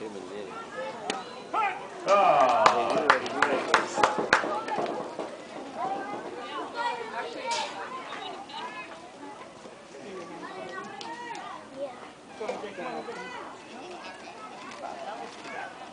him and Lenny. Oh. Hey, you ready to get something. Yeah.